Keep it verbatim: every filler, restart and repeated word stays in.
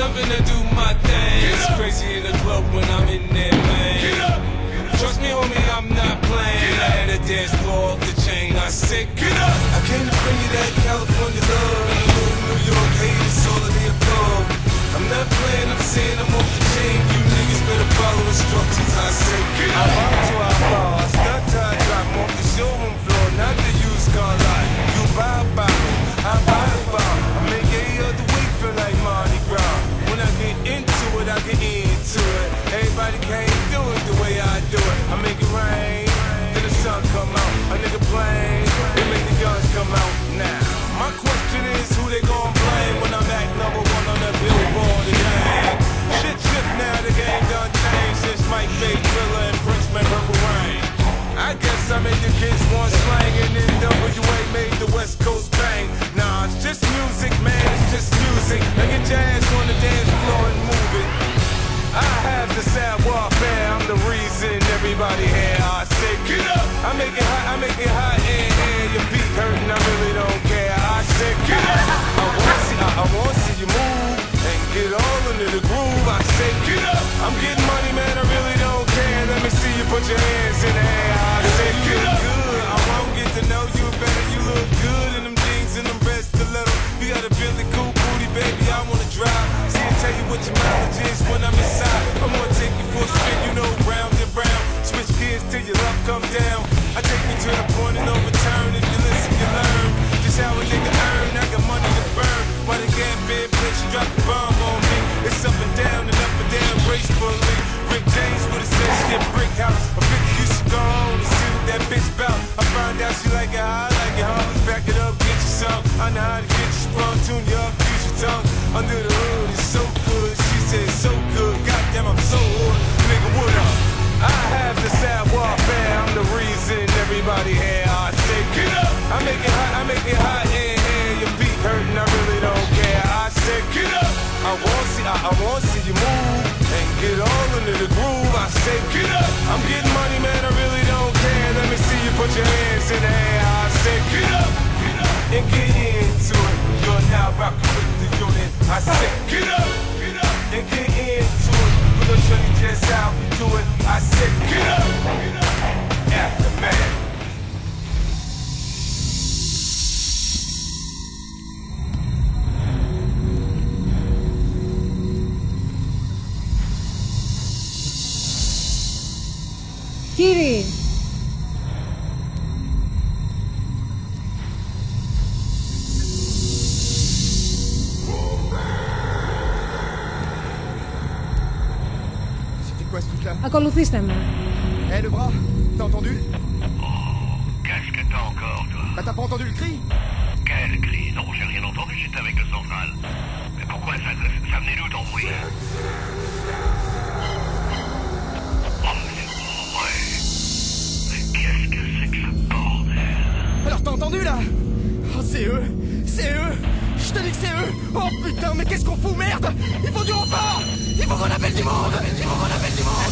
jumping to do my thing. It's crazy in the club when I'm in there, man. Get up. Trust me, homie, I'm not playing. I had a dance floor off the chain. I said, get up. I came to bring you that California love. In the little New York hate, it's all of the above. I'm not playing, I'm saying I'm off the chain. You niggas better follow instructions. I say, get up. I ride to I fall, I stunt till I drop. I'm off the showroom floor, not the used car lot. You buy a bottle, I buy a bottle. I make every other week feel like Mardi Gras. When I get into it, I get into it. Everybody can't do it the way I do it. I make it rain, then the sun come out. A nigga plane, they make the guns come out. Now, my question is who they gon' blame when I'm at number one on the Billboard again? Shit shift now, the game done changed since Mike made Thriller and Prince made Purple Rain. I guess I made the kids want slang and then W A made the West Coast bang. Nah, it's just music, man, it's just music. Now get your ass on the dance floor and move it. I have the sad warfare, I'm the reason everybody here. I say get up, I make it hot, I make it hot in here. Your feet hurting, I really don't care. I say get up, I wanna see, I, I wanna see you move and get all into the groove. I say get up, I'm getting money, man, I really don't care. Let me see you put your hands in the air. I say get up, good, I won't get to know you better. You look good in them jeans and them red stilettos. You got a really cool booty, baby, I wanna drive. See and tell you what your mileage is when I'm inside. I'm gonna take you for a spin, you know, round and round. Switch gears till your love come down. I take you to the point of no return. If you listen, you learn just how a nigga earn. I got money to burn. Why they can't bid, bitch, you drop the bomb on me. It's up and down and up and down gracefully. Rick James with a says shit brick house. A bitch used to go on and see what that bitch bout. I find out she like it, how I like it, huh? Back it up, get you some. I know how to get you sprung, tune you up, use your tongue. Under the hood, it's so good. She said so good. Goddamn, I'm so hood. Nigga, what up? I have the sad warfare. I'm the reason everybody here. I say get up. I make it hot. I make it hot in here. Your feet hurting. I really don't care. I say get up. I want see. I, I want to see you move and get all into the groove. I say get up. I'm getting money, man. I really don't care. Let me see you put your hands in the air. I say get up. Get up and get into it. You're now rocking with the unit. I say get up. Get up and get into it. We're gonna show you just how we do it. I said, get up, get up, Aftermath. Κύριοι, ακολουθήστε με. Eh, le bras, t'as entendu? Oh, qu'est-ce que t'as encore, toi? Bah t'as pas entendu le cri? Quel cri? Non, j'ai rien entendu, j'étais avec le central. Mais pourquoi ça, ça, ça venait d'où ton bruit? Oh, mais c'est vrai. Mais qu'est-ce que c'est que ce bordel? Alors t'as entendu là? Oh, c'est eux, c'est eux. Je te dis que c'est eux. Oh putain, mais qu'est-ce qu'on fout, merde? Il faut du renfort. Il faut qu'on appelle du monde. Il faut qu'on appelle du monde.